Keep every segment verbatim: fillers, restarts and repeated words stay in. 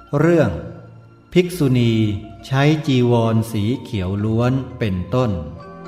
เรื่องภิกษุณีใช้จีวรสีเขียวล้วนเป็นต้น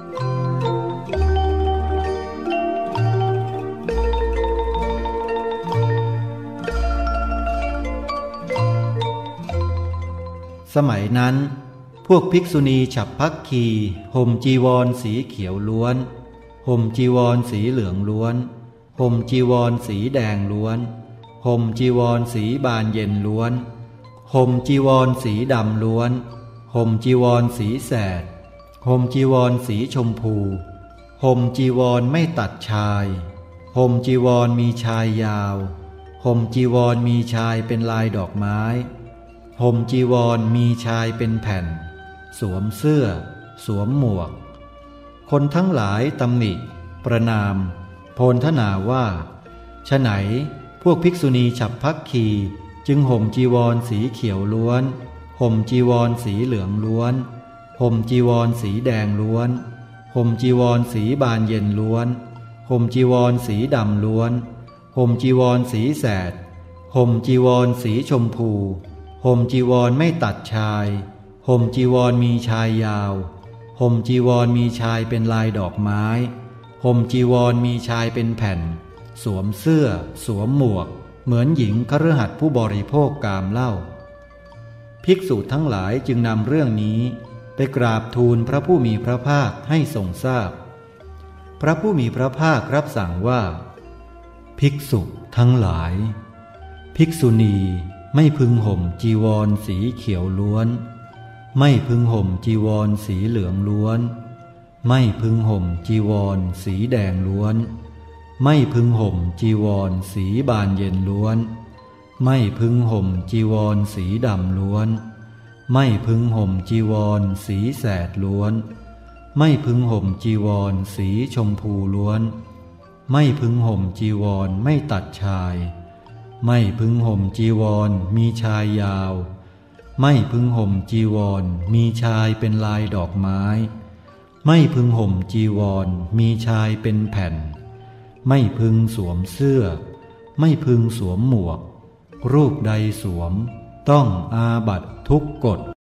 สมัยนั้นพวกภิกษุณีฉับพักคีห่มจีวรสีเขียวล้วนห่มจีวรสีเหลืองล้วนห่มจีวรสีแดงล้วนห่มจีวรสีบานเย็นล้วนห่มจีวรสีดำล้วนห่มจีวรสีแสดห่มจีวรสีชมพูห่มจีวรไม่ตัดชายห่มจีวรมีชายยาวห่มจีวรมีชายเป็นลายดอกไม้ห่มจีวรมีชายเป็นแผ่นสวมเสื้อสวมหมวกคนทั้งหลายตำหนิประนามโพลทนาว่าฉะไหนพวกภิกษุณีฉับพักคีจึงห่มจีวรสีเขียวล้วนห่มจีวรสีเหลืองล้วนห่มจีวรสีแดงล้วนห่มจีวรสีบานเย็นล้วนห่มจีวรสีดำล้วนห่มจีวรสีแสดห่มจีวรสีชมพูห่มจีวรไม่ตัดชายห่มจีวรมีชายยาวห่มจีวรมีชายเป็นลายดอกไม้ห่มจีวรมีชายเป็นแผ่นสวมเสื้อสวมหมวกเหมือนหญิงคฤหัสถ์ผู้บริโภคกามเหล้าภิกษุทั้งหลายจึงนำเรื่องนี้ไปกราบทูลพระผู้มีพระภาคให้ทรงทราบพระผู้มีพระภาครับสั่งว่าภิกษุทั้งหลายภิกษุณีไม่พึงห่มจีวรสีเขียวล้วนไม่พึงห่มจีวรสีเหลืองล้วนไม่พึงห่มจีวรสีแดงล้วนไม่พึงห่มจีวรสีบานเย็นล้วนไม่พึงห่มจีวรสีดำล้วนไม่พึงห่มจีวรสีแสดล้วนไม่พึงห่มจีวรสีชมพูล้วนไม่พึงห่มจีวรไม่ตัดชายไม่พึงห่มจีวรมีชายยาวไม่พึงห่มจีวรมีชายเป็นลายดอกไม้ไม่พึงห่มจีวรมีชายเป็นแผ่นไม่พึงสวมเสื้อไม่พึงสวมหมวกรูปใดสวมต้องอาบัติทุกกฎ